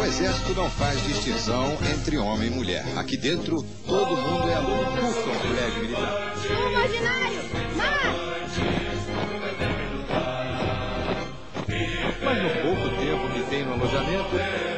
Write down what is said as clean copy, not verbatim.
exército não faz distinção entre homem e mulher. Aqui dentro, todo mundo é aluno. Nunca um colégio militar. O marginário! Mas no pouco tempo que tem no alojamento,